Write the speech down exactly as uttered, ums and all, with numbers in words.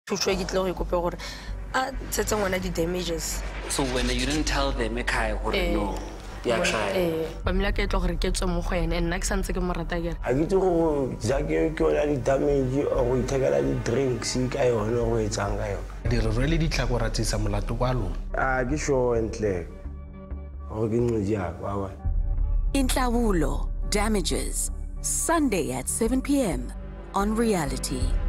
Thutswe ke tlo go ikope gore a tsetse ngwana di damages. So when you didn't tell them ekhaya gore no ya try eh ba mila ke tlo gore ke tswe mo go ene nna ke santse ke mo rata ke a ke tlo go jake ke ona di damage o go ithekela di drinks ka yona go etsang ka yona di re really di tla go ratisa molato kwa lo a ke sure entle go ke nngwe ja kwa ba Inhlawulo, Damages, Sunday at seven p m on Reality.